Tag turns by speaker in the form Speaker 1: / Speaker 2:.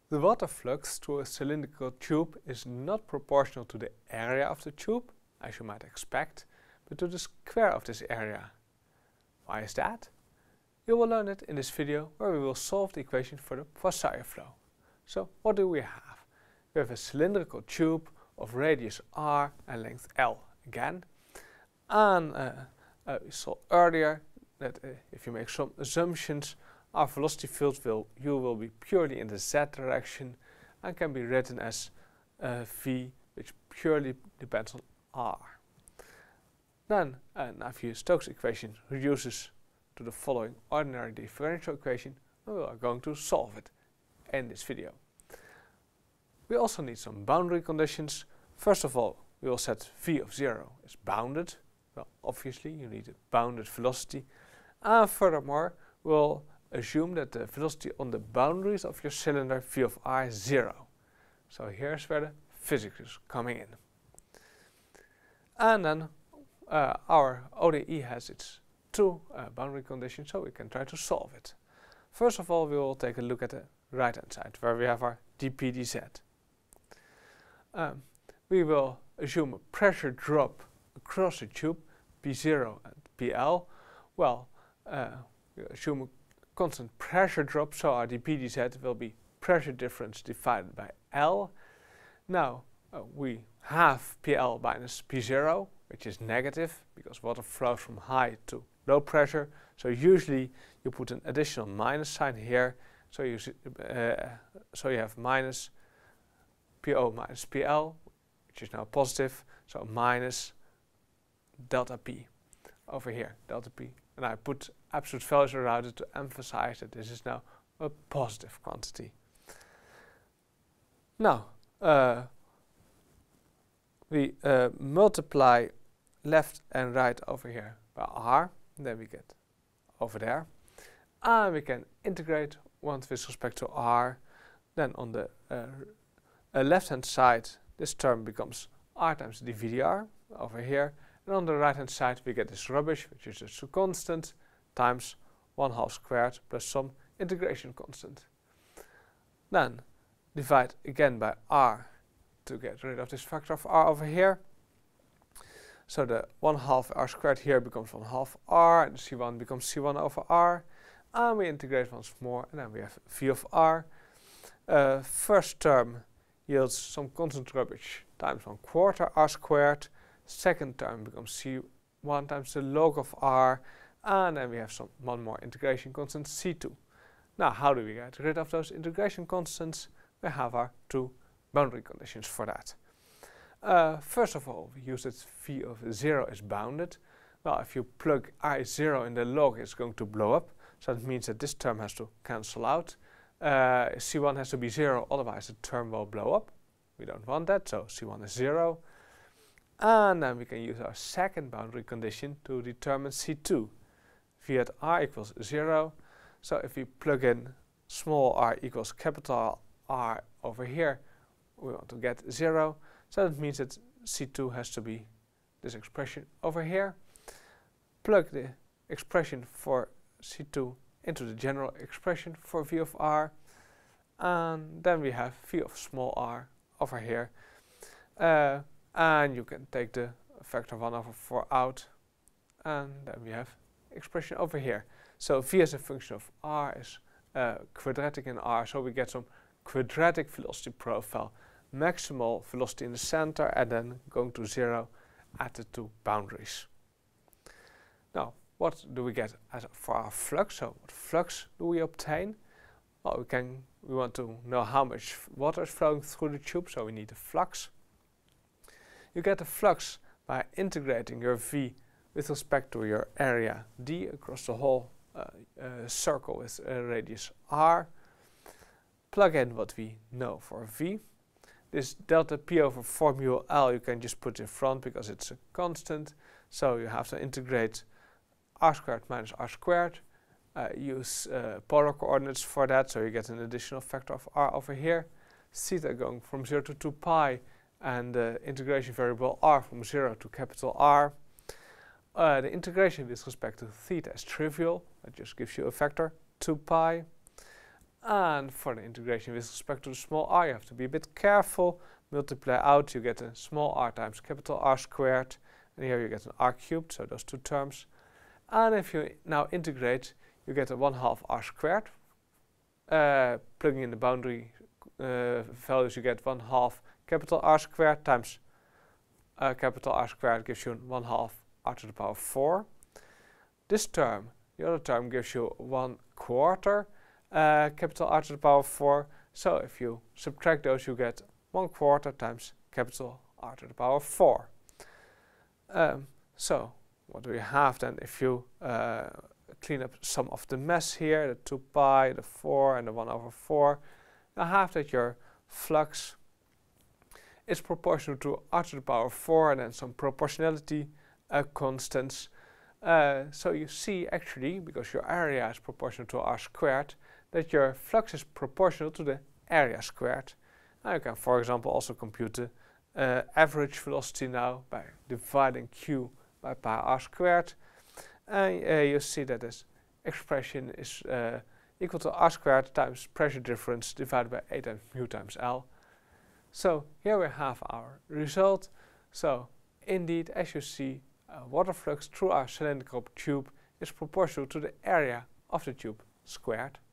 Speaker 1: The water flux through a cylindrical tube is not proportional to the area of the tube, as you might expect, but to the square of this area. Why is that? You will learn it in this video where we will solve the equation for the Poiseuille flow. So what do we have? We have a cylindrical tube of radius r and length L again. And we saw earlier that if you make some assumptions, our velocity field will be purely in the z direction and can be written as v, which purely depends on r. Then, if you Stokes equation reduces to the following ordinary differential equation, we are going to solve it in this video. We also need some boundary conditions. First of all, we will set v of 0 is bounded. Well, obviously you need a bounded velocity. And furthermore, we'll assume that the velocity on the boundaries of your cylinder v of r is 0. So here's where the physics is coming in. And then our ODE has its two boundary conditions, so we can try to solve it. First of all, we will take a look at the right hand side, where we have our dp dz. We will assume a pressure drop across the tube, P0 and PL. Well, we assume a constant pressure drop, so our dp dz will be pressure difference divided by L. Now, we have PL minus P0, which is negative, because water flows from high to low pressure. So usually you put an additional minus sign here, so you have minus PO minus PL, which is now positive, so minus delta P over here, delta P. And I put absolute values around it to emphasize that this is now a positive quantity. Now, we multiply left and right over here by r, and then we get over there. And we can integrate once with respect to r. Then on the left hand side, this term becomes r times dvdr over here. And on the right hand side, we get this rubbish, which is just a constant, times 1/2 squared plus some integration constant. Then divide again by r to get rid of this factor of r over here. So the 1/2 r squared here becomes 1/2 r, and c1 becomes c1 over r. And we integrate once more, and then we have v of r. First term yields some constant rubbish times 1/4 r squared. Second term becomes c1 times the log of r, and then we have one more integration constant, c2. Now, how do we get rid of those integration constants? We have our two boundary conditions for that. First of all, we use that v of 0 is bounded. Well, if you plug I0 in the log, it's going to blow up. So that means that this term has to cancel out. C1 has to be 0, otherwise the term will blow up. We don't want that, so C1 is 0. And then we can use our second boundary condition to determine C2. V at r equals 0. So if we plug in small r equals capital R over here, we want to get 0. So that means that C2 has to be this expression over here. Plug the expression for C2 into the general expression for V of r. And then we have V of small r over here. And you can take the factor 1/4 out. And then we have expression over here. So V as a function of r is quadratic in r, so we get some quadratic velocity profile, maximal velocity in the center, and then going to 0 at the two boundaries. Now, what do we get for our flux? So what flux do we obtain? Well, we want to know how much water is flowing through the tube, so we need the flux. You get the flux by integrating your V with respect to your area D across the whole circle with a radius r. Plug in what we know for V. This delta P over formula L you can just put in front because it's a constant. So you have to integrate r squared minus r squared. Use polar coordinates for that, so you get an additional factor of r over here. Theta going from 0 to 2 pi, and the integration variable r from 0 to capital R. The integration with respect to theta is trivial. It just gives you a factor 2 pi. And for the integration with respect to the small r, you have to be a bit careful. Multiply out, you get a small r times capital R squared. And here you get an r cubed, so those two terms. And if you now integrate, you get a 1/2 r squared. Plugging in the boundary values, you get 1/2 capital R squared times capital R squared gives you 1/2 r to the power 4. This term, the other term, gives you 1/4 capital R to the power 4. So if you subtract those, you get 1/4 times capital R to the power 4. So what do we have then if you clean up some of the mess here, the 2 pi, the 4 and the 1/4. You have that your flux is proportional to r to the power 4 and then some proportionality constants. So you see actually, because your area is proportional to r squared, that your flux is proportional to the area squared. Now you can, for example, also compute the average velocity now by dividing q by pi r squared. And you see that this expression is equal to r squared times pressure difference divided by A times mu times L. So here we have our result. So indeed, as you see, water flux through our cylindrical tube is proportional to the area of the tube squared.